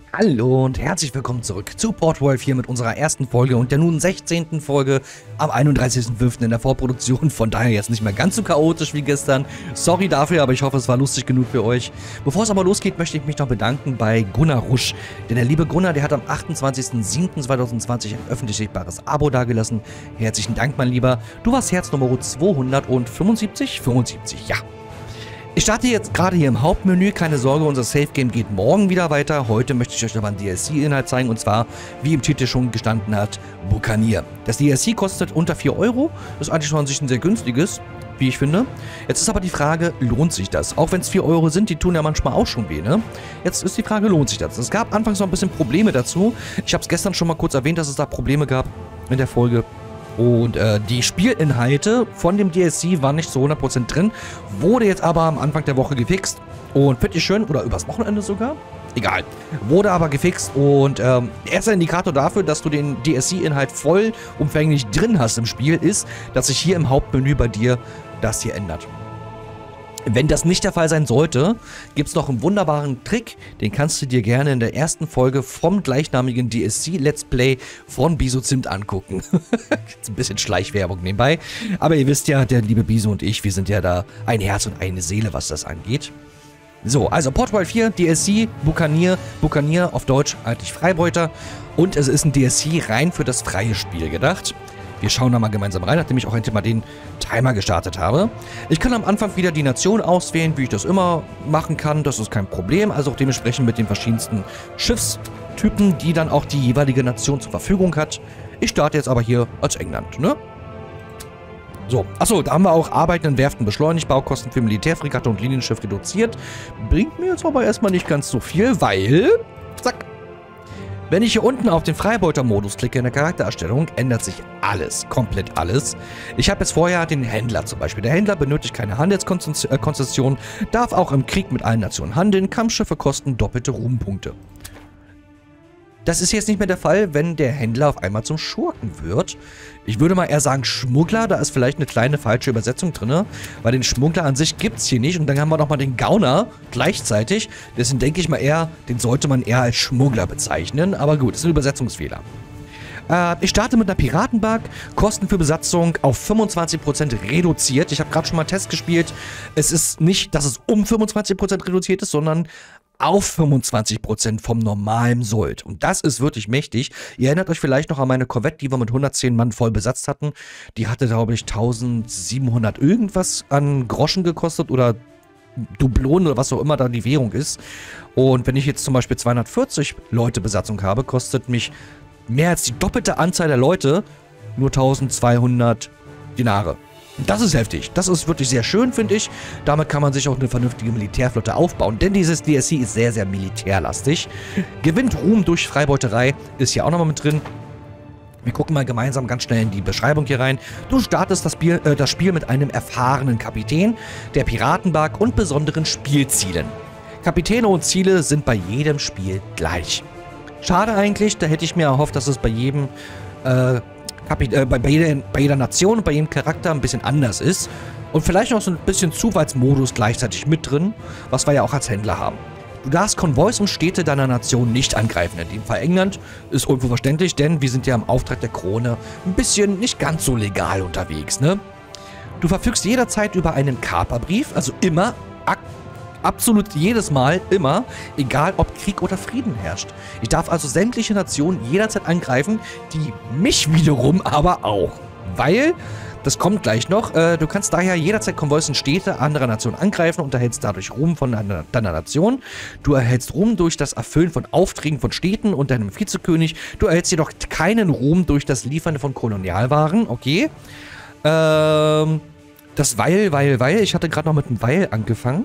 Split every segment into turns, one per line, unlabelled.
Hallo und herzlich willkommen zurück zu Portwolf hier mit unserer ersten Folge und der nun 16. Folge am 31.05. in der Vorproduktion. Von daher jetzt nicht mehr ganz so chaotisch wie gestern. Sorry dafür, aber ich hoffe, es war lustig genug für euch. Bevor es aber losgeht, möchte ich mich noch bedanken bei Gunnar Rusch. Denn der liebe Gunnar, der hat am 28.07.2020 ein öffentlich sichtbares Abo dagelassen. Herzlichen Dank, mein Lieber. Du warst Herz Nummer 275? 75, ja. Ich starte jetzt gerade hier im Hauptmenü, keine Sorge, unser Safe Game geht morgen wieder weiter. Heute möchte ich euch aber einen DLC-Inhalt zeigen und zwar, wie im Titel schon gestanden hat, Buccaneer. Das DLC kostet unter 4 Euro, ist eigentlich schon an sich ein sehr günstiges, wie ich finde. Jetzt ist aber die Frage, lohnt sich das? Auch wenn es 4 Euro sind, die tun ja manchmal auch schon weh, ne? Jetzt ist die Frage, lohnt sich das? Es gab anfangs noch ein bisschen Probleme dazu. Ich habe es gestern schon mal kurz erwähnt, dass es da Probleme gab in der Folge. Und die Spielinhalte von dem DLC waren nicht zu 100% drin, wurde jetzt aber am Anfang der Woche gefixt und finde ich schön, oder übers Wochenende sogar, egal, wurde aber gefixt und erster Indikator dafür, dass du den DLC-Inhalt vollumfänglich drin hast im Spiel, ist, dass sich hier im Hauptmenü bei dir das hier ändert. Wenn das nicht der Fall sein sollte, gibt es noch einen wunderbaren Trick, den kannst du dir gerne in der ersten Folge vom gleichnamigen DLC Let's Play von Biso-Zimt angucken. Ein bisschen Schleichwerbung nebenbei, aber ihr wisst ja, der liebe Biso und ich, wir sind ja da ein Herz und eine Seele, was das angeht. So, also Portwolf 4, DLC, Buccaneer, Buccaneer auf Deutsch eigentlich Freibeuter und es ist ein DLC rein für das freie Spiel gedacht. Wir schauen da mal gemeinsam rein, nachdem ich auch endlich mal den Timer gestartet habe. Ich kann am Anfang wieder die Nation auswählen, wie ich das immer machen kann. Das ist kein Problem. Also auch dementsprechend mit den verschiedensten Schiffstypen, die dann auch die jeweilige Nation zur Verfügung hat. Ich starte jetzt aber hier als England, ne? So, achso, da haben wir auch Arbeiten in Werften beschleunigt, Baukosten für Militärfregatte und Linienschiff reduziert. Bringt mir jetzt aber erstmal nicht ganz so viel, weil... Zack. Wenn ich hier unten auf den Freibeuter-Modus klicke in der Charaktererstellung, ändert sich alles, komplett alles. Ich habe jetzt vorher den Händler zum Beispiel. Der Händler benötigt keine Handelskonzession, darf auch im Krieg mit allen Nationen handeln, Kampfschiffe kosten doppelte Ruhmpunkte. Das ist jetzt nicht mehr der Fall, wenn der Händler auf einmal zum Schurken wird. Ich würde mal eher sagen Schmuggler, da ist vielleicht eine kleine falsche Übersetzung drin, weil den Schmuggler an sich gibt es hier nicht. Und dann haben wir nochmal den Gauner gleichzeitig. Deswegen denke ich mal eher, den sollte man eher als Schmuggler bezeichnen. Aber gut, das ist ein Übersetzungsfehler. Ich starte mit einer Piratenbark, Kosten für Besatzung auf 25% reduziert. Ich habe gerade schon mal einen Test gespielt. Es ist nicht, dass es um 25% reduziert ist, sondern auf 25% vom normalen Sold. Und das ist wirklich mächtig. Ihr erinnert euch vielleicht noch an meine Korvette, die wir mit 110 Mann voll besetzt hatten. Die hatte, glaube ich, 1700 irgendwas an Groschen gekostet oder Dublonen oder was auch immer da die Währung ist. Und wenn ich jetzt zum Beispiel 240 Leute Besatzung habe, kostet mich mehr als die doppelte Anzahl der Leute nur 1200 Dinare. Das ist heftig. Das ist wirklich sehr schön, finde ich. Damit kann man sich auch eine vernünftige Militärflotte aufbauen. Denn dieses DLC ist sehr, sehr militärlastig. Gewinnt Ruhm durch Freibeuterei ist hier auch nochmal mit drin. Wir gucken mal gemeinsam ganz schnell in die Beschreibung hier rein. Du startest das Spiel mit einem erfahrenen Kapitän, der Piratenbark und besonderen Spielzielen. Kapitäne und Ziele sind bei jedem Spiel gleich. Schade eigentlich, da hätte ich mir erhofft, dass es bei jedem bei jeder Nation und bei jedem Charakter ein bisschen anders ist. Und vielleicht noch so ein bisschen Zufallsmodus gleichzeitig mit drin, was wir ja auch als Händler haben. Du darfst Konvois und Städte deiner Nation nicht angreifen. In dem Fall England ist irgendwo verständlich, denn wir sind ja im Auftrag der Krone ein bisschen nicht ganz so legal unterwegs, ne? Du verfügst jederzeit über einen Kaperbrief, also immer absolut jedes Mal, immer, egal ob Krieg oder Frieden herrscht. Ich darf also sämtliche Nationen jederzeit angreifen, die mich wiederum aber auch. Weil, das kommt gleich noch, du kannst daher jederzeit Konvois und Städte anderer Nationen angreifen und erhältst dadurch Ruhm von deiner Nation. Du erhältst Ruhm durch das Erfüllen von Aufträgen von Städten und deinem Vizekönig. Du erhältst jedoch keinen Ruhm durch das Liefern von Kolonialwaren, okay. Das weil, ich hatte gerade noch mit einem Weil angefangen.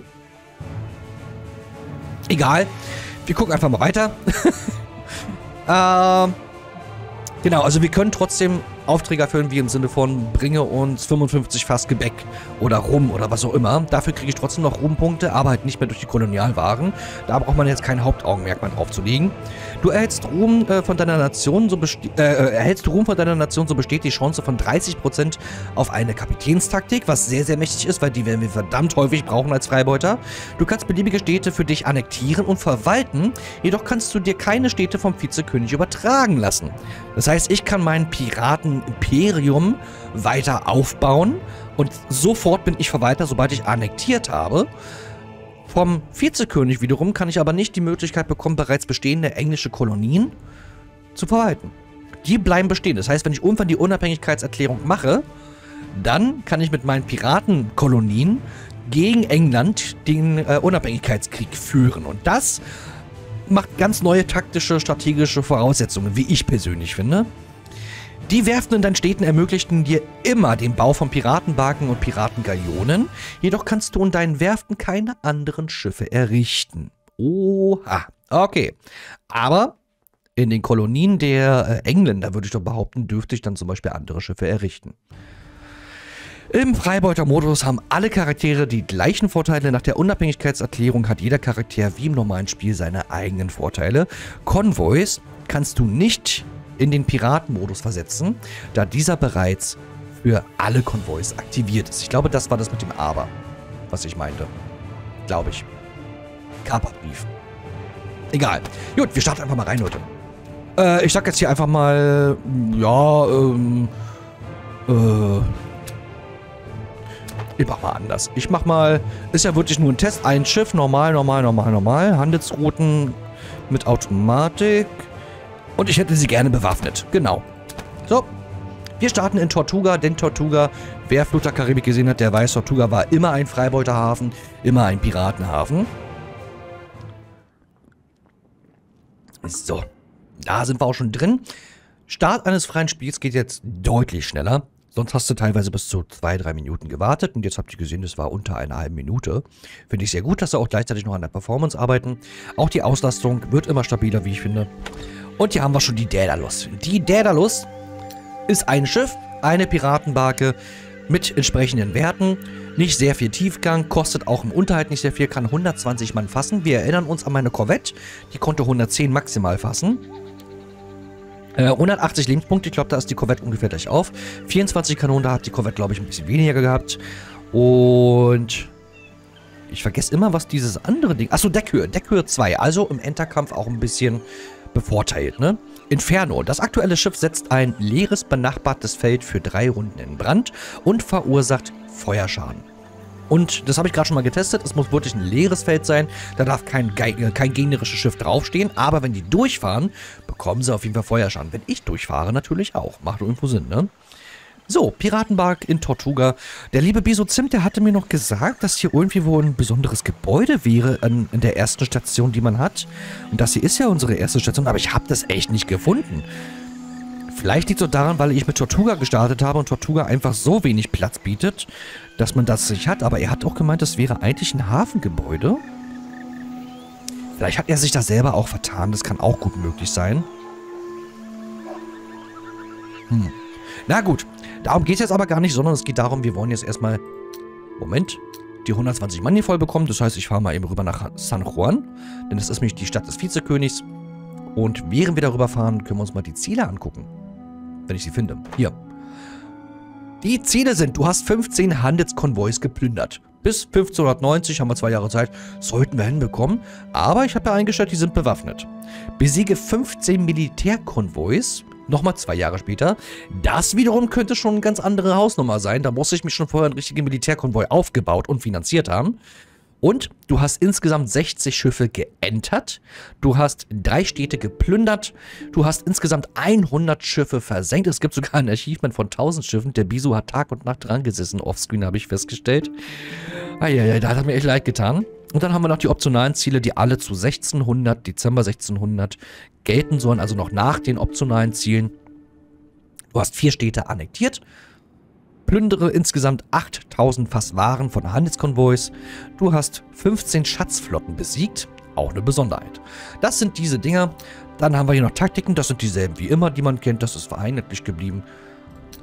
Egal, wir gucken einfach mal weiter. Genau, also wir können trotzdem Aufträge erfüllen, wie im Sinne von, bringe uns 55 Fass Gebäck oder Rum oder was auch immer. Dafür kriege ich trotzdem noch Rumpunkte, aber halt nicht mehr durch die Kolonialwaren. Da braucht man jetzt kein Hauptaugenmerk mehr drauf zu legen. Du erhältst Ruhm von deiner Nation, so besteht die Chance von 30% auf eine Kapitänstaktik, was sehr, sehr mächtig ist, weil die werden wir verdammt häufig brauchen als Freibeuter. Du kannst beliebige Städte für dich annektieren und verwalten, jedoch kannst du dir keine Städte vom Vizekönig übertragen lassen. Das heißt, ich kann meinen Piraten-Imperium weiter aufbauen und sofort bin ich Verwalter, sobald ich annektiert habe. Vom Vizekönig wiederum kann ich aber nicht die Möglichkeit bekommen, bereits bestehende englische Kolonien zu verwalten. Die bleiben bestehen. Das heißt, wenn ich irgendwann die Unabhängigkeitserklärung mache, dann kann ich mit meinen Piratenkolonien gegen England den Unabhängigkeitskrieg führen. Und das macht ganz neue taktische, strategische Voraussetzungen, wie ich persönlich finde. Die Werften in deinen Städten ermöglichten dir immer den Bau von Piratenbarken und Piratengalionen, jedoch kannst du in deinen Werften keine anderen Schiffe errichten. Oha, okay. Aber in den Kolonien der Engländer, würde ich doch behaupten, dürfte ich dann zum Beispiel andere Schiffe errichten. Im Freibeuter-Modus haben alle Charaktere die gleichen Vorteile. Nach der Unabhängigkeitserklärung hat jeder Charakter wie im normalen Spiel seine eigenen Vorteile. Konvois kannst du nicht in den Piratenmodus versetzen, da dieser bereits für alle Konvois aktiviert ist. Ich glaube, das war das mit dem Aber, was ich meinte. Glaube ich. Kaperbrief. Egal. Gut, wir starten einfach mal rein, Leute. Ich sag jetzt hier einfach mal, ja, ich mach mal anders. Ich mach mal, ist ja wirklich nur ein Test. Ein Schiff, normal. Handelsrouten mit Automatik. Und ich hätte sie gerne bewaffnet. Genau. So. Wir starten in Tortuga, denn Tortuga, wer Fluch der Karibik gesehen hat, der weiß, Tortuga war immer ein Freibeuterhafen, immer ein Piratenhafen. So. Da sind wir auch schon drin. Start eines freien Spiels geht jetzt deutlich schneller. Sonst hast du teilweise bis zu 2-3 Minuten gewartet und jetzt habt ihr gesehen, das war unter einer halben Minute. Finde ich sehr gut, dass wir auch gleichzeitig noch an der Performance arbeiten. Auch die Auslastung wird immer stabiler, wie ich finde. Und hier haben wir schon die Daedalus. Die Daedalus ist ein Schiff, eine Piratenbarke mit entsprechenden Werten. Nicht sehr viel Tiefgang, kostet auch im Unterhalt nicht sehr viel, kann 120 Mann fassen. Wir erinnern uns an meine Corvette, die konnte 110 maximal fassen. 180 Lebenspunkte, ich glaube, da ist die Corvette ungefähr gleich auf. 24 Kanonen, da hat die Corvette, glaube ich, ein bisschen weniger gehabt. Und ich vergesse immer, was dieses andere Ding... Achso, Deckhöhe 2, also im Enterkampf auch ein bisschen bevorteilt, ne? Inferno, das aktuelle Schiff setzt ein leeres, benachbartes Feld für 3 Runden in Brand und verursacht Feuerschaden. Und das habe ich gerade schon mal getestet, es muss wirklich ein leeres Feld sein, da darf kein gegnerisches Schiff draufstehen, aber wenn die durchfahren, bekommen sie auf jeden Fall Feuerschaden. Wenn ich durchfahre, natürlich auch. Macht irgendwo Sinn, ne? So, Piratenbark in Tortuga. Der liebe Bisozimt, der hatte mir noch gesagt, dass hier irgendwie wohl ein besonderes Gebäude wäre in der ersten Station, die man hat. Und das hier ist ja unsere erste Station, aber ich habe das echt nicht gefunden. Vielleicht liegt es so daran, weil ich mit Tortuga gestartet habe und Tortuga einfach so wenig Platz bietet, dass man das nicht hat. Aber er hat auch gemeint, das wäre eigentlich ein Hafengebäude. Vielleicht hat er sich da selber auch vertan. Das kann auch gut möglich sein. Na gut, darum geht es jetzt aber gar nicht, sondern es geht darum, wir wollen jetzt erstmal, Moment, die 120 Mann hier voll bekommen. Das heißt, ich fahre mal eben rüber nach San Juan, denn das ist nämlich die Stadt des Vizekönigs. Und während wir darüber fahren, können wir uns mal die Ziele angucken. Wenn ich sie finde. Hier. Die Ziele sind, du hast 15 Handelskonvois geplündert. Bis 1590 haben wir 2 Jahre Zeit. Sollten wir hinbekommen. Aber ich habe ja eingestellt, die sind bewaffnet. Besiege 15 Militärkonvois. Nochmal 2 Jahre später. Das wiederum könnte schon eine ganz andere Hausnummer sein. Da muss ich mich schon vorher einen richtigen Militärkonvoi aufgebaut und finanziert haben. Und du hast insgesamt 60 Schiffe geentert. Du hast 3 Städte geplündert. Du hast insgesamt 100 Schiffe versenkt. Es gibt sogar ein Achievement von 1000 Schiffen. Der Bisu hat Tag und Nacht dran gesessen. Offscreen habe ich festgestellt. Eieiei, da hat mir echt leid getan. Und dann haben wir noch die optionalen Ziele, die alle zu 1600, Dezember 1600 gelten sollen. Also noch nach den optionalen Zielen. Du hast 4 Städte annektiert. Plündere insgesamt 8000 Fass Waren von Handelskonvois. Du hast 15 Schatzflotten besiegt. Auch eine Besonderheit. Das sind diese Dinger. Dann haben wir hier noch Taktiken. Das sind dieselben wie immer, die man kennt. Das ist vereinheitlich geblieben.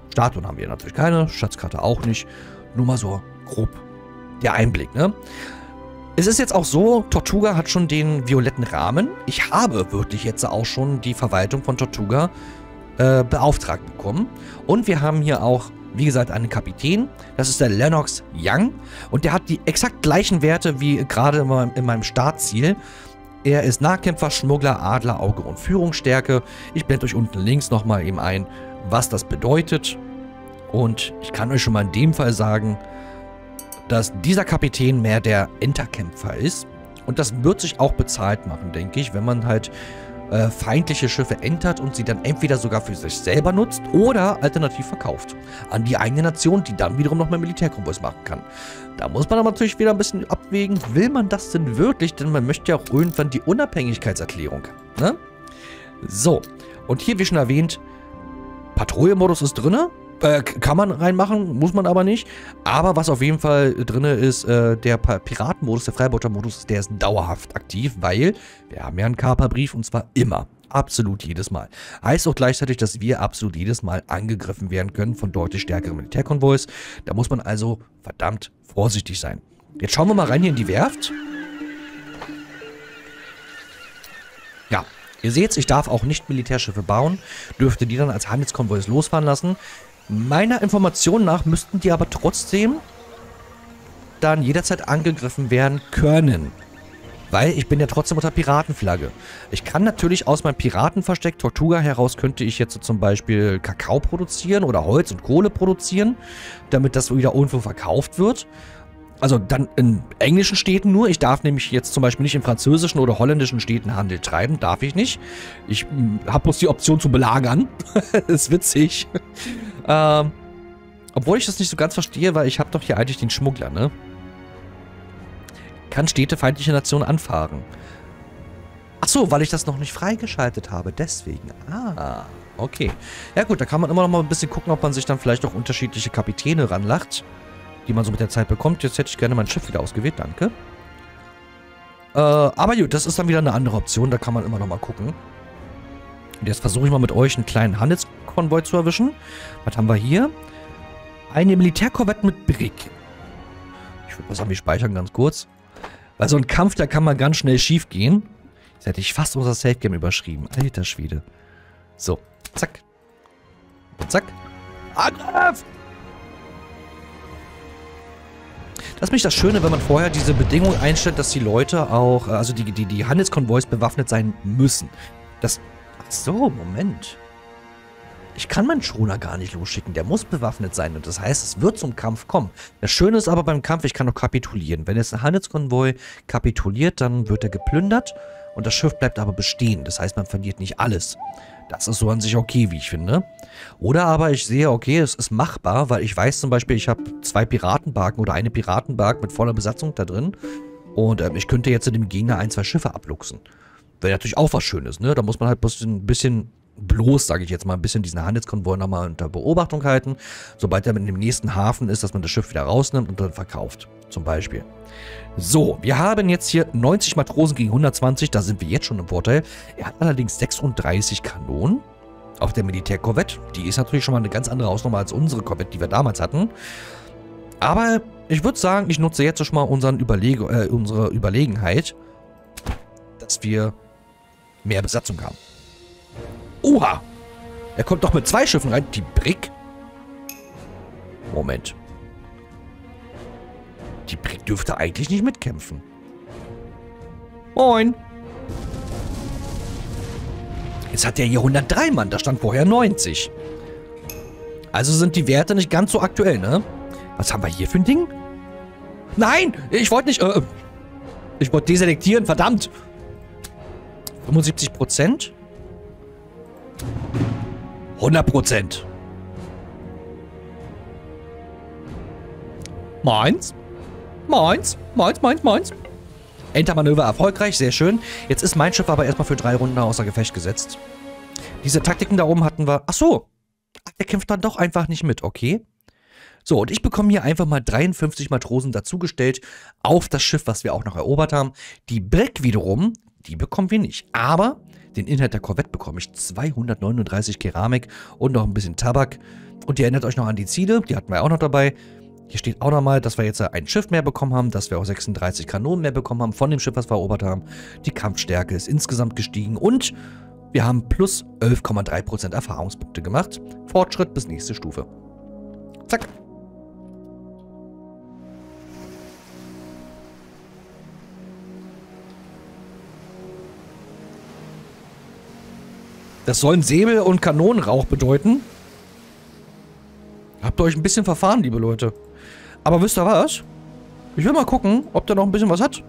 Statuen haben wir natürlich keine, Schatzkarte auch nicht. Nur mal so grob der Einblick, ne? Es ist jetzt auch so, Tortuga hat schon den violetten Rahmen. Ich habe wirklich jetzt auch schon die Verwaltung von Tortuga beauftragt bekommen. Und wir haben hier auch, wie gesagt, einen Kapitän. Das ist der Lennox Young. Und der hat die exakt gleichen Werte wie gerade in meinem Startziel. Er ist Nahkämpfer, Schmuggler, Adler, Auge und Führungsstärke. Ich blende euch unten links nochmal eben ein, was das bedeutet. Und ich kann euch schon mal in dem Fall sagen, dass dieser Kapitän mehr der Enterkämpfer ist. Und das wird sich auch bezahlt machen, denke ich, wenn man halt feindliche Schiffe entert und sie dann entweder sogar für sich selber nutzt oder alternativ verkauft an die eigene Nation, die dann wiederum noch mehr Militärkonvois machen kann. Da muss man aber natürlich wieder ein bisschen abwägen, will man das denn wirklich? Denn man möchte ja auch irgendwann die Unabhängigkeitserklärung, ne? So, und hier, wie schon erwähnt, Patrouillenmodus ist drin. Kann man reinmachen, muss man aber nicht. Aber was auf jeden Fall drin ist, der Piratenmodus, der Freibeutermodus, der ist dauerhaft aktiv, weil wir haben ja einen Kaperbrief und zwar immer. Absolut jedes Mal. Heißt auch gleichzeitig, dass wir absolut jedes Mal angegriffen werden können von deutlich stärkeren Militärkonvois. Da muss man also verdammt vorsichtig sein. Jetzt schauen wir mal rein hier in die Werft. Ja, ihr seht, ich darf auch nicht Militärschiffe bauen, dürfte die dann als Handelskonvois losfahren lassen. Meiner Information nach müssten die aber trotzdem dann jederzeit angegriffen werden können. Weil ich bin ja trotzdem unter Piratenflagge. Ich kann natürlich aus meinem Piratenversteck Tortuga heraus, könnte ich jetzt so zum Beispiel Kakao produzieren oder Holz und Kohle produzieren, damit das wieder irgendwo verkauft wird. Also dann in englischen Städten nur. Ich darf nämlich jetzt zum Beispiel nicht in französischen oder holländischen Städten Handel treiben. Darf ich nicht. Ich habe bloß die Option zu belagern. Ist witzig. Obwohl ich das nicht so ganz verstehe, weil ich habe doch hier eigentlich den Schmuggler, ne? Kann städtefeindliche Nationen anfahren. Ach so, weil ich das noch nicht freigeschaltet habe. Deswegen. Ah, okay. Ja gut, da kann man immer noch mal ein bisschen gucken, ob man sich dann vielleicht auch unterschiedliche Kapitäne ranlacht, die man so mit der Zeit bekommt. Jetzt hätte ich gerne mein Schiff wieder ausgewählt, danke. Aber gut, das ist dann wieder eine andere Option, da kann man immer noch mal gucken. Und jetzt versuche ich mal mit euch einen kleinen Handelskonvoi zu erwischen. Was haben wir hier? Eine Militärkorvette mit Brick. Ich würde mal sagen, wir speichern ganz kurz. Weil so ein Kampf, da kann man ganz schnell schief gehen. Jetzt hätte ich fast unser Safe-Game überschrieben. Alter Schwede. So, zack. Und zack. Angriff! Das ist nämlich das Schöne, wenn man vorher diese Bedingung einstellt, dass die Leute auch, also die Handelskonvois bewaffnet sein müssen. Das... Ach so, Moment. Ich kann meinen Schoner gar nicht losschicken, der muss bewaffnet sein und das heißt, es wird zum Kampf kommen. Das Schöne ist aber beim Kampf, ich kann noch kapitulieren. Wenn jetzt ein Handelskonvoi kapituliert, dann wird er geplündert und das Schiff bleibt aber bestehen. Das heißt, man verliert nicht alles. Das ist so an sich okay, wie ich finde. Oder aber ich sehe, okay, es ist machbar, weil ich weiß zum Beispiel, ich habe 2 Piratenbarken oder eine Piratenbark mit voller Besatzung da drin und ich könnte jetzt dem Gegner 1, 2 Schiffe abluchsen. Wäre natürlich auch was Schönes, ne? Da muss man halt ein bisschen bloß, sage ich jetzt mal, ein bisschen diesen Handelskonvoi nochmal unter Beobachtung halten, sobald er mit dem nächsten Hafen ist, dass man das Schiff wieder rausnimmt und dann verkauft, zum Beispiel. So, wir haben jetzt hier 90 Matrosen gegen 120, da sind wir jetzt schon im Vorteil. Er hat allerdings 36 Kanonen auf der Militärkorvette. Die ist natürlich schon mal eine ganz andere Hausnummer als unsere Korvette, die wir damals hatten. Aber ich würde sagen, ich nutze jetzt schon mal unsere Überlegenheit, dass wir mehr Besatzung haben. Oha! Er kommt doch mit 2 Schiffen rein. Die Brick? Moment. Die Brick dürfte eigentlich nicht mitkämpfen. Moin! Jetzt hat der hier 103 Mann. Da stand vorher 90. Also sind die Werte nicht ganz so aktuell, ne? Was haben wir hier für ein Ding? Nein! Ich wollte nicht... ich wollte deselektieren, verdammt! 75%? 100%. Meins. Entermanöver erfolgreich, sehr schön. Jetzt ist mein Schiff aber erstmal für 3 Runden außer Gefecht gesetzt. Diese Taktiken da oben hatten wir... Ach so. Der kämpft dann doch einfach nicht mit, okay. So, und ich bekomme hier einfach mal 53 Matrosen dazugestellt auf das Schiff, was wir auch noch erobert haben. Die Brick wiederum, Die bekommen wir nicht. Aber den Inhalt der Korvette bekomme ich 239 Keramik und noch ein bisschen Tabak. Und ihr erinnert euch noch an die Ziele, die hatten wir auch noch dabei. Hier steht auch nochmal, dass wir jetzt ein Schiff mehr bekommen haben, dass wir auch 36 Kanonen mehr bekommen haben von dem Schiff, was wir erobert haben. Die Kampfstärke ist insgesamt gestiegen und wir haben plus 11,3% Erfahrungspunkte gemacht. Fortschritt bis nächste Stufe. Zack. Das sollen Säbel und Kanonenrauch bedeuten. Habt ihr euch ein bisschen verfahren, liebe Leute. Aber wisst ihr was? Ich will mal gucken, ob der noch ein bisschen was hat.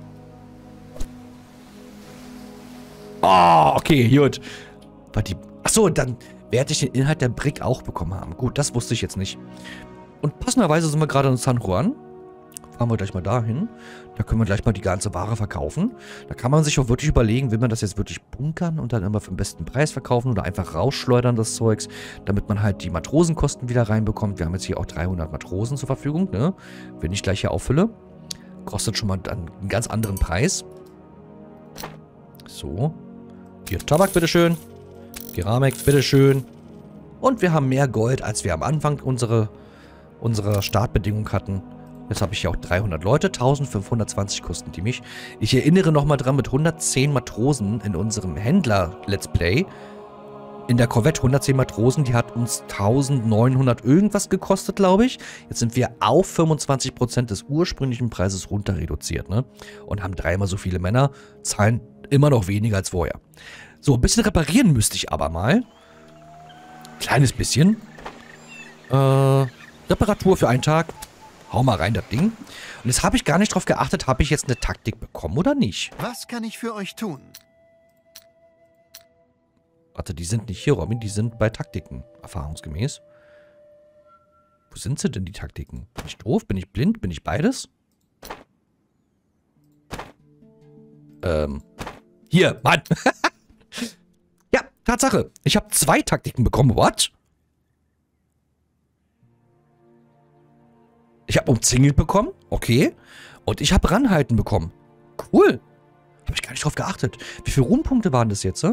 Oh, okay, gut. Achso, dann werde ich den Inhalt der Brick auch bekommen haben. Gut, das wusste ich jetzt nicht. Und passenderweise sind wir gerade in San Juan. Fahren wir gleich mal dahin. Da können wir gleich mal die ganze Ware verkaufen. Da kann man sich auch wirklich überlegen, will man das jetzt wirklich bunkern und dann immer für den besten Preis verkaufen oder einfach rausschleudern, das Zeugs, damit man halt die Matrosenkosten wieder reinbekommt. Wir haben jetzt hier auch 300 Matrosen zur Verfügung, ne? Wenn ich gleich hier auffülle. Kostet schon mal dann einen ganz anderen Preis. So. Hier Tabak, bitteschön. Keramik, bitteschön. Und wir haben mehr Gold, als wir am Anfang unserer Startbedingung hatten. Jetzt habe ich hier auch 300 Leute, 1520 kosten die mich. Ich erinnere nochmal dran, mit 110 Matrosen in unserem Händler-Let's Play. In der Korvette 110 Matrosen, die hat uns 1900 irgendwas gekostet, glaube ich. Jetzt sind wir auf 25% des ursprünglichen Preises runter reduziert, ne? Und haben dreimal so viele Männer, zahlen immer noch weniger als vorher. So, ein bisschen reparieren müsste ich aber mal. Kleines bisschen. Reparatur für einen Tag. Hau mal rein, das Ding. Und jetzt habe ich gar nicht drauf geachtet, habe ich jetzt eine Taktik bekommen oder nicht?
Was kann ich für euch tun?
Warte, die sind nicht hier, Robin. Die sind bei Taktiken, erfahrungsgemäß. Wo sind sie denn, die Taktiken? Bin ich doof? Bin ich blind? Bin ich beides? Hier, Mann. Ja, Tatsache. Ich habe 2 Taktiken bekommen. What? Ich habe umzingelt bekommen. Okay. Und ich habe ranhalten bekommen. Cool. Habe ich gar nicht drauf geachtet. Wie viele Ruhmpunkte waren das jetzt,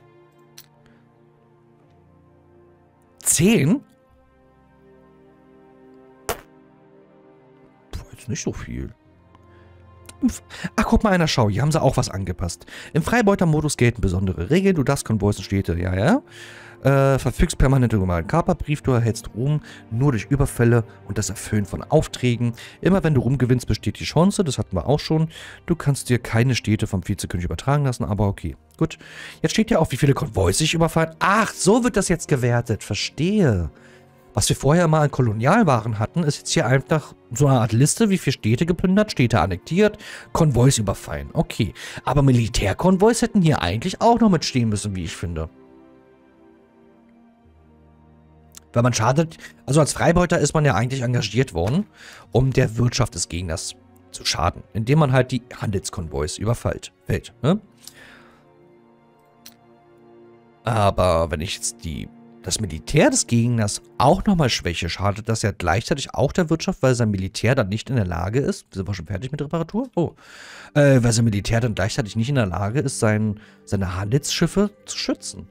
10? Puh, jetzt nicht so viel. Ach, guck mal einer, schau, hier haben sie auch was angepasst. Im Freibeuter-Modus gelten besondere Regeln. Du darfst Konvois und Städte, ja. Verfügst permanent über einen Kaperbrief. Du erhältst Ruhm nur durch Überfälle und das Erfüllen von Aufträgen. Immer wenn du Ruhm gewinnst, besteht die Chance. Das hatten wir auch schon. Du kannst dir keine Städte vom Vizekönig übertragen lassen, aber okay. Gut. Jetzt steht ja auch, wie viele Konvois sich überfallen. Ach, so wird das jetzt gewertet. Verstehe. Was wir vorher mal an Kolonialwaren hatten, ist jetzt hier einfach so eine Art Liste, wie viele Städte geplündert, Städte annektiert, Konvois überfallen. Okay, aber Militärkonvois hätten hier eigentlich auch noch mitstehen müssen, wie ich finde. Weil man schadet, also als Freibeuter ist man ja eigentlich engagiert worden, um der Wirtschaft des Gegners zu schaden, indem man halt die Handelskonvois überfällt. Ne? Aber wenn ich jetzt das Militär des Gegners auch nochmal schwäche, schadet das ja gleichzeitig auch der Wirtschaft, weil sein Militär dann nicht in der Lage ist, sind wir schon fertig mit der Reparatur? Oh. Weil sein Militär dann gleichzeitig nicht in der Lage ist, seine Handelsschiffe zu schützen.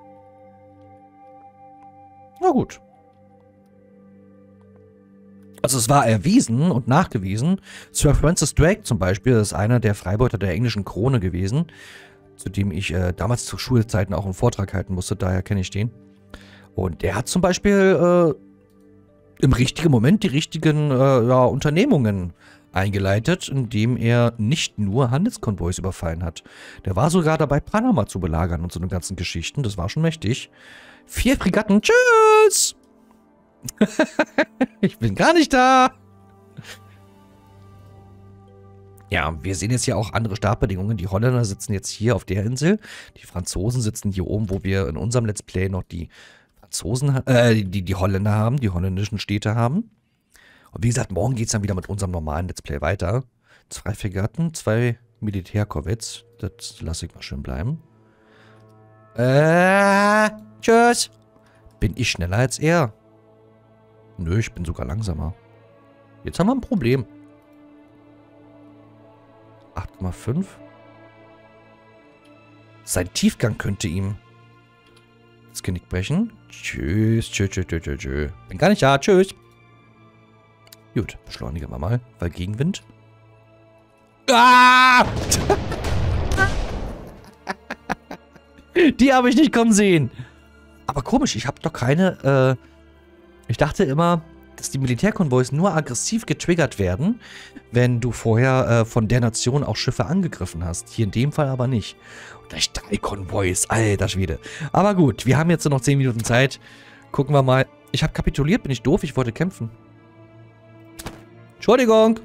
Na gut. Also es war erwiesen und nachgewiesen. Sir Francis Drake zum Beispiel ist einer der Freibeuter der englischen Krone gewesen, zu dem ich damals zu Schulzeiten auch einen Vortrag halten musste, daher kenne ich den. Und der hat zum Beispiel im richtigen Moment die richtigen Unternehmungen eingeleitet, indem er nicht nur Handelskonvois überfallen hat. Der war sogar dabei, Panama zu belagern und so eine ganzen Geschichten. Das war schon mächtig. 4 Fregatten. Tschüss! Ich bin gar nicht da. Ja, wir sehen jetzt hier auch andere Startbedingungen. Die Holländer sitzen jetzt hier auf der Insel. Die Franzosen sitzen hier oben, wo wir in unserem Let's Play noch die Franzosen, die Holländer haben, die holländischen Städte haben. Und wie gesagt, morgen geht es dann wieder mit unserem normalen Let's Play weiter. 2 Fregatten, 2 Militärkorvetts. Das lasse ich mal schön bleiben. Tschüss. Bin ich schneller als er? Nö, ich bin sogar langsamer. Jetzt haben wir ein Problem. 8,5. Sein Tiefgang könnte ihm das Genick brechen. Tschüss, tschüss, tschüss, tschüss, tschüss. Bin gar nicht da, tschüss. Gut, beschleunigen wir mal, weil Gegenwind. Ah! Die habe ich nicht kommen sehen. Aber komisch, ich habe doch keine, ich dachte immer, dass die Militärkonvois nur aggressiv getriggert werden, wenn du vorher von der Nation auch Schiffe angegriffen hast. Hier in dem Fall aber nicht. Und gleich 3 Konvois, alter Schwede. Aber gut, wir haben jetzt noch 10 Minuten Zeit. Gucken wir mal. Ich habe kapituliert, bin ich doof? Ich wollte kämpfen. Entschuldigung.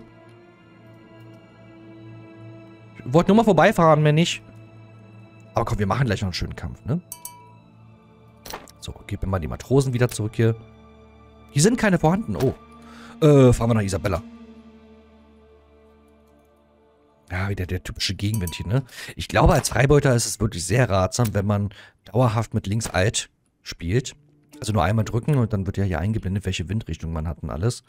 Ich wollte nur mal vorbeifahren, wenn nicht. Aber komm, wir machen gleich noch einen schönen Kampf, ne? So, gib mir mal die Matrosen wieder zurück hier. Hier sind keine vorhanden. Oh. Fahren wir nach Isabella. Ja, wieder der typische Gegenwind hier, ne? Ich glaube, als Freibeuter ist es wirklich sehr ratsam, wenn man dauerhaft mit links Alt spielt. Also nur einmal drücken und dann wird ja hier eingeblendet, welche Windrichtung man hat und alles.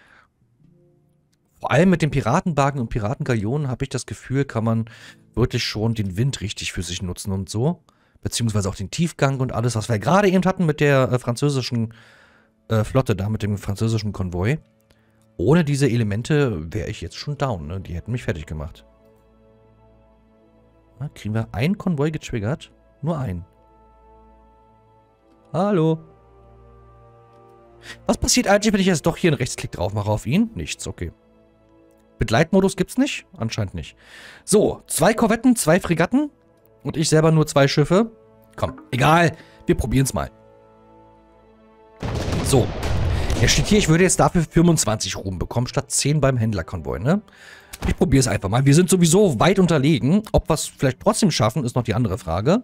Vor allem mit den Piratenbarken und Piratengaleonen habe ich das Gefühl, kann man wirklich schon den Wind richtig für sich nutzen und so. Beziehungsweise auch den Tiefgang und alles, was wir gerade eben hatten mit der französischen Flotte da, mit dem französischen Konvoi. Ohne diese Elemente wäre ich jetzt schon down, ne? Die hätten mich fertig gemacht. Na, kriegen wir einen Konvoi getriggert? Nur einen. Hallo. Was passiert eigentlich, wenn ich jetzt doch hier einen Rechtsklick drauf mache auf ihn? Nichts, okay. Begleitmodus gibt's nicht? Anscheinend nicht. So, 2 Korvetten, 2 Fregatten und ich selber nur 2 Schiffe. Komm, egal, wir probieren's mal. So, er steht hier, ich würde jetzt dafür 25 Ruhm bekommen, statt 10 beim Händlerkonvoi, ne? Ich probiere es einfach mal. Wir sind sowieso weit unterlegen. Ob wir es vielleicht trotzdem schaffen, ist noch die andere Frage.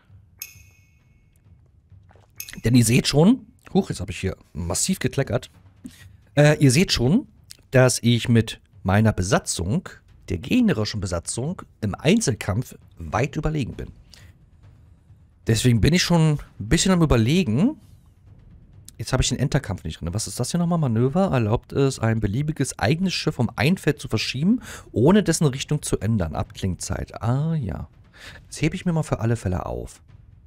Denn ihr seht schon, jetzt habe ich hier massiv gekleckert. Ihr seht schon, dass ich mit meiner Besatzung, der gegnerischen Besatzung, im Einzelkampf weit überlegen bin. Deswegen bin ich schon ein bisschen am Überlegen. Jetzt habe ich den Enterkampf nicht drin. Was ist das hier nochmal? Manöver erlaubt es, ein beliebiges eigenes Schiff um ein Feld zu verschieben, ohne dessen Richtung zu ändern. Abklingzeit. Ah, ja. Das hebe ich mir mal für alle Fälle auf.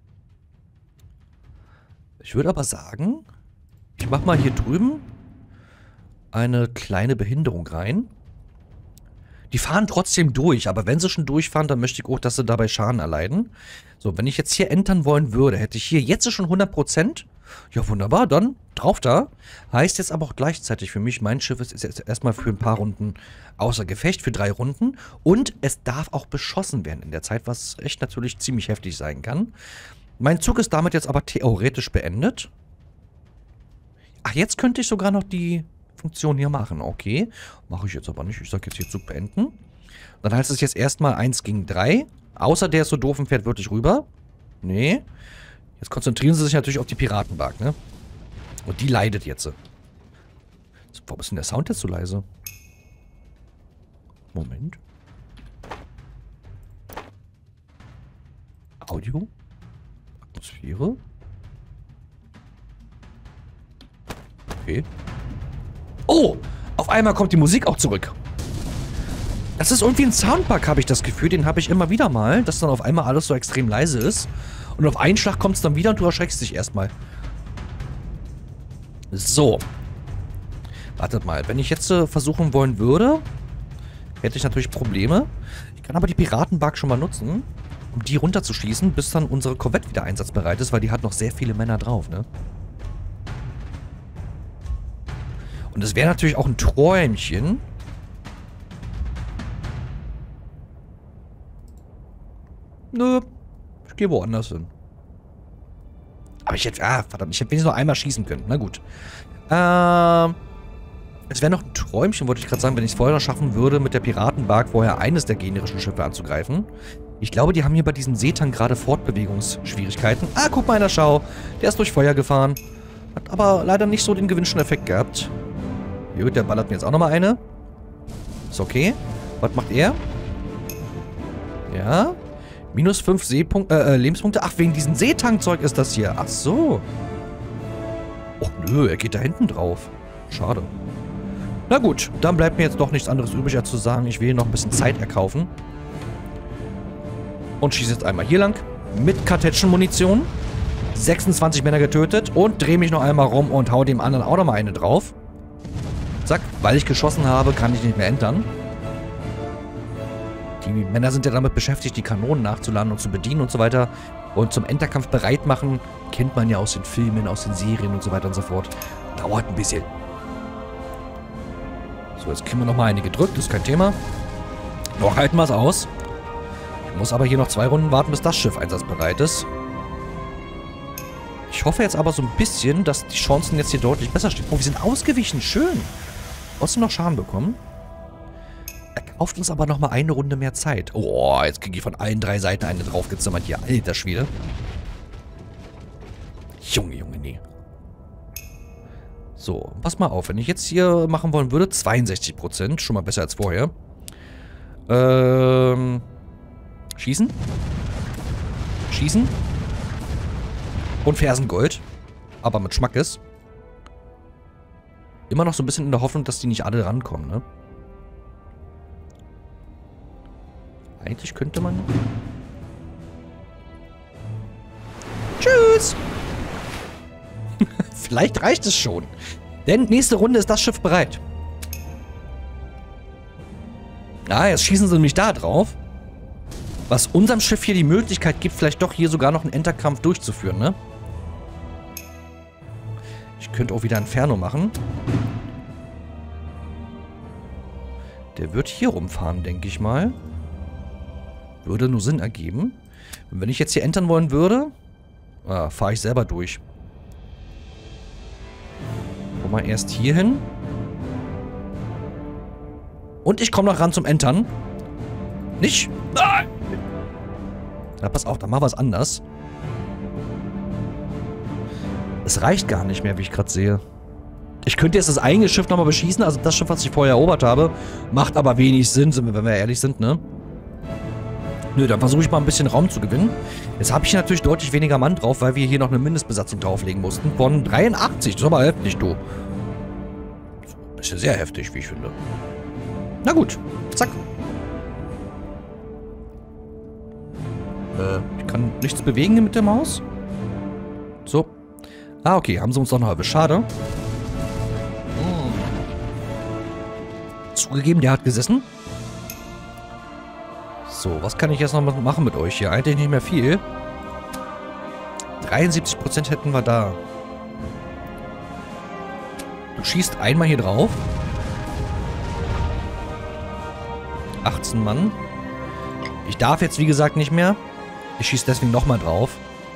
Ich würde aber sagen, ich mache mal hier drüben eine kleine Behinderung rein. Die fahren trotzdem durch, aber wenn sie schon durchfahren, dann möchte ich auch, dass sie dabei Schaden erleiden. So, wenn ich jetzt hier entern wollen würde, hätte ich hier jetzt schon 100%. Ja, wunderbar, dann drauf da. Heißt jetzt aber auch gleichzeitig für mich, mein Schiff ist jetzt erstmal für ein paar Runden außer Gefecht, für 3 Runden. Und es darf auch beschossen werden in der Zeit, was echt natürlich ziemlich heftig sein kann. Mein Zug ist damit jetzt aber theoretisch beendet. Ach, jetzt könnte ich sogar noch die Funktion hier machen. Okay, mache ich jetzt aber nicht. Ich sage jetzt hier Zug beenden. Dann heißt es jetzt erstmal 1 gegen 3. Außer der ist so doof und fährt wirklich rüber. Nee. Jetzt konzentrieren sie sich natürlich auf die Piratenbark, ne? Und die leidet jetzt. Warum ist denn der Sound jetzt so leise? Moment. Audio? Atmosphäre? Okay. Oh! Auf einmal kommt die Musik auch zurück. Das ist irgendwie ein Soundbug, habe ich das Gefühl. Den habe ich immer wieder mal, dass dann auf einmal alles so extrem leise ist. Und auf einen Schlag kommt es dann wieder und du erschreckst dich erstmal. So. Wartet mal. Wenn ich jetzt versuchen wollen würde, hätte ich natürlich Probleme. Ich kann aber die Piratenbark schon mal nutzen, um die runterzuschießen, bis dann unsere Korvette wieder einsatzbereit ist, weil die hat noch sehr viele Männer drauf, ne? Und es wäre natürlich auch ein Träumchen. Nö. Ich gehe woanders hin. Aber ich hätte... Ah, verdammt. Ich hätte wenigstens noch einmal schießen können. Na gut. Es wäre noch ein Träumchen, wollte ich gerade sagen, wenn ich es vorher noch schaffen würde, mit der Piratenbark vorher eines der gegnerischen Schiffe anzugreifen. Ich glaube, die haben hier bei diesem Seetang gerade Fortbewegungsschwierigkeiten. Ah, guck mal einer, schau. Der ist durch Feuer gefahren. Hat aber leider nicht so den gewünschten Effekt gehabt. Gut, der ballert mir jetzt auch nochmal eine. Ist okay. Was macht er? Ja. Minus 5 Lebenspunkte. Ach, wegen diesem Seetankzeug ist das hier. Ach so. Och nö, er geht da hinten drauf. Schade. Na gut, dann bleibt mir jetzt doch nichts anderes übrig, als zu sagen, ich will noch ein bisschen Zeit erkaufen. Und schieße jetzt einmal hier lang. Mit Kartätschenmunition. 26 Männer getötet. Und drehe mich noch einmal rum und hau dem anderen auch noch mal eine drauf. Zack. Weil ich geschossen habe, kann ich nicht mehr entern. Die Männer sind ja damit beschäftigt, die Kanonen nachzuladen und zu bedienen und so weiter. Und zum Enterkampf bereit machen, kennt man ja aus den Filmen, aus den Serien und so weiter und so fort. Dauert ein bisschen. So, jetzt kriegen wir nochmal eine gedrückt, ist kein Thema. Noch halten wir es aus. Ich muss aber hier noch 2 Runden warten, bis das Schiff einsatzbereit ist. Ich hoffe jetzt aber so ein bisschen, dass die Chancen jetzt hier deutlich besser stehen. Oh, wir sind ausgewichen, schön. Trotzdem noch Schaden bekommen. Er kauft uns aber nochmal eine Runde mehr Zeit. Oh, jetzt kriege ich von allen 3 Seiten eine draufgezimmert hier. Alter Schwede. Junge, Junge, nee. So, pass mal auf. Wenn ich jetzt hier machen wollen würde, 62%. Schon mal besser als vorher. Schießen. Schießen. Und Fersengold. Aber mit Schmackes. Immer noch so ein bisschen in der Hoffnung, dass die nicht alle rankommen, ne? Eigentlich könnte man... Tschüss! Vielleicht reicht es schon. Denn nächste Runde ist das Schiff bereit. Ah, jetzt schießen sie nämlich da drauf. Was unserem Schiff hier die Möglichkeit gibt, vielleicht doch hier sogar noch einen Enterkampf durchzuführen, ne? Ich könnte auch wieder Inferno machen. Der wird hier rumfahren, denke ich mal. Würde nur Sinn ergeben. Und wenn ich jetzt hier entern wollen würde, fahre ich selber durch. Komm mal erst hier hin. Und ich komme noch ran zum Entern. Nicht? Ah! Na, pass auf, dann machen wir es anders. Es reicht gar nicht mehr, wie ich gerade sehe. Ich könnte jetzt das eigene Schiff nochmal beschießen, also das Schiff, was ich vorher erobert habe. Macht aber wenig Sinn, wenn wir ehrlich sind, ne? Nö, dann versuche ich mal ein bisschen Raum zu gewinnen. Jetzt habe ich hier natürlich deutlich weniger Mann drauf, weil wir hier noch eine Mindestbesatzung drauflegen mussten. Von 83. Das ist aber heftig, du. Das ist ja sehr heftig, wie ich finde. Na gut. Zack. Ich kann nichts bewegen mit der Maus. So. Ah, okay. Haben sie uns doch noch erwischt. Schade. Zugegeben, der hat gesessen. So, was kann ich jetzt noch machen mit euch hier? Eigentlich nicht mehr viel. 73% hätten wir da. Du schießt einmal hier drauf. 18 Mann. Ich darf jetzt, wie gesagt, nicht mehr. Ich schieße deswegen nochmal drauf.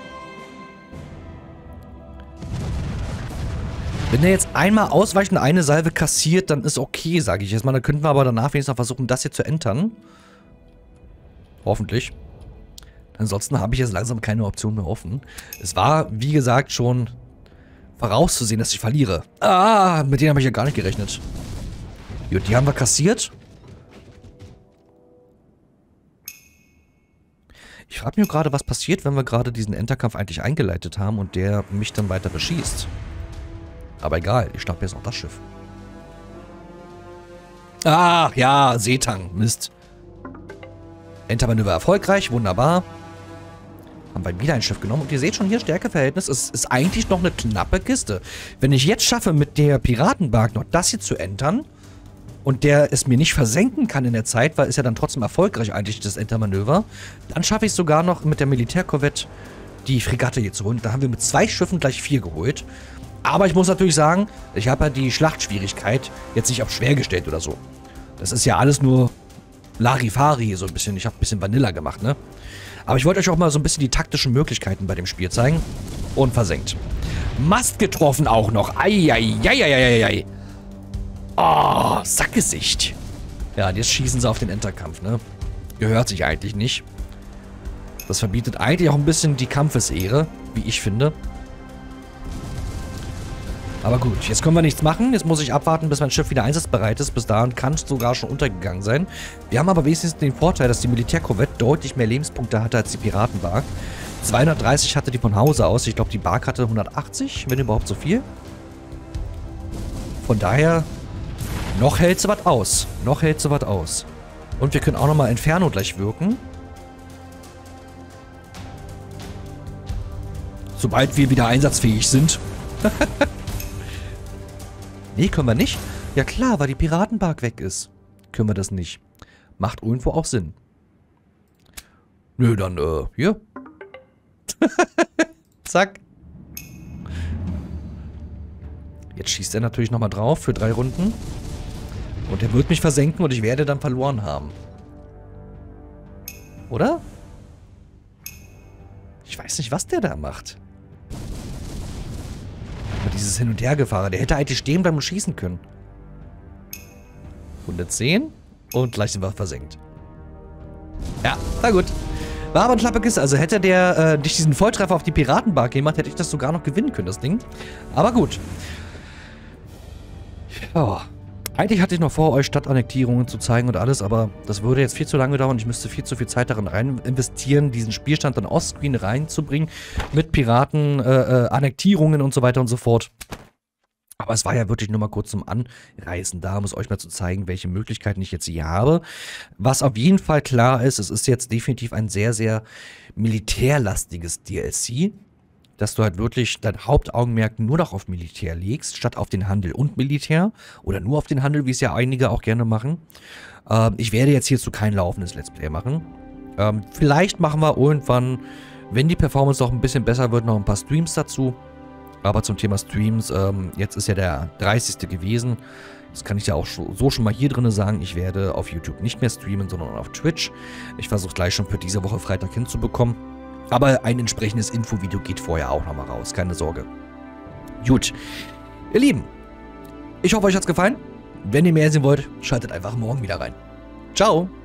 Wenn er jetzt einmal ausweichend eine Salve kassiert, dann ist okay, sage ich jetzt mal. Dann könnten wir aber danach wenigstens noch versuchen, das hier zu entern. Hoffentlich. Ansonsten habe ich jetzt langsam keine Option mehr offen. Es war, wie gesagt, schon vorauszusehen, dass ich verliere. Ah, mit denen habe ich ja gar nicht gerechnet. Gut, die haben wir kassiert. Ich frage mich gerade, was passiert, wenn wir gerade diesen Enterkampf eigentlich eingeleitet haben und der mich dann weiter beschießt. Aber egal, ich schnappe jetzt auch das Schiff. Ah, ja, Seetang, Mist. Entermanöver erfolgreich, wunderbar. Haben wir wieder ein Schiff genommen. Und ihr seht schon hier, Stärkeverhältnis ist eigentlich noch eine knappe Kiste. Wenn ich jetzt schaffe, mit der Piratenbark noch das hier zu entern und der es mir nicht versenken kann in der Zeit, weil ist ja dann trotzdem erfolgreich eigentlich das Entermanöver, dann schaffe ich es sogar noch mit der Militärkorvette die Fregatte hier zu holen. Da haben wir mit 2 Schiffen gleich 4 geholt. Aber ich muss natürlich sagen, ich habe ja die Schlachtschwierigkeit jetzt nicht auf schwer gestellt oder so. Das ist ja alles nur Larifari hier so ein bisschen. Ich habe ein bisschen Vanilla gemacht, ne? Aber ich wollte euch auch mal so ein bisschen die taktischen Möglichkeiten bei dem Spiel zeigen. Und versenkt. Mast getroffen auch noch. Eieieiei. Oh, Sackgesicht. Ja, jetzt schießen sie auf den Enterkampf, ne? Gehört sich eigentlich nicht. Das verbietet eigentlich auch ein bisschen die Kampfesehre, wie ich finde. Aber gut, jetzt können wir nichts machen. Jetzt muss ich abwarten, bis mein Schiff wieder einsatzbereit ist. Bis dahin kann es sogar schon untergegangen sein. Wir haben aber wenigstens den Vorteil, dass die Militärkorvette deutlich mehr Lebenspunkte hatte als die Piratenbark. 230 hatte die von Hause aus. Ich glaube, die Bark hatte 180, wenn überhaupt so viel. Von daher, noch hält sie was aus. Noch hält sie was aus. Und wir können auch nochmal Inferno gleich wirken. Sobald wir wieder einsatzfähig sind. Nee, können wir nicht. Ja klar, weil die Piratenbark weg ist. Können wir das nicht. Macht irgendwo auch Sinn. Nö, dann, hier. Zack. Jetzt schießt er natürlich nochmal drauf für 3 Runden. Und er wird mich versenken und ich werde dann verloren haben. Oder? Ich weiß nicht, was der da macht. Aber dieses Hin- und Hergefahre, der hätte eigentlich stehen bleiben und schießen können. 110 und gleich sind wir versenkt. Ja, na gut. War aber eine knappe Kiste. Also hätte der nicht diesen Volltreffer auf die Piratenbark gemacht, hätte ich das sogar noch gewinnen können, das Ding. Aber gut. Ja. Eigentlich hatte ich noch vor, euch Stadtannektierungen zu zeigen und alles, aber das würde jetzt viel zu lange dauern. Ich müsste viel zu viel Zeit darin rein investieren, diesen Spielstand dann offscreen reinzubringen. Mit Piraten, Annektierungen und so weiter und so fort. Aber es war ja wirklich nur mal kurz zum Anreißen da, um es euch mal zu zeigen, welche Möglichkeiten ich jetzt hier habe. Was auf jeden Fall klar ist, es ist jetzt definitiv ein sehr, sehr militärlastiges DLC. Dass du halt wirklich dein Hauptaugenmerk nur noch auf Militär legst, statt auf den Handel und Militär. Oder nur auf den Handel, wie es ja einige auch gerne machen. Ich werde jetzt hierzu kein laufendes Let's Play machen. Vielleicht machen wir irgendwann, wenn die Performance noch ein bisschen besser wird, noch ein paar Streams dazu. Aber zum Thema Streams, jetzt ist ja der 30. gewesen. Das kann ich ja auch so schon mal hier drin sagen. Ich werde auf YouTube nicht mehr streamen, sondern auf Twitch. Ich versuche gleich schon für diese Woche Freitag hinzubekommen. Aber ein entsprechendes Infovideo geht vorher auch nochmal raus, keine Sorge. Gut, ihr Lieben, ich hoffe, euch hat's gefallen. Wenn ihr mehr sehen wollt, schaltet einfach morgen wieder rein. Ciao!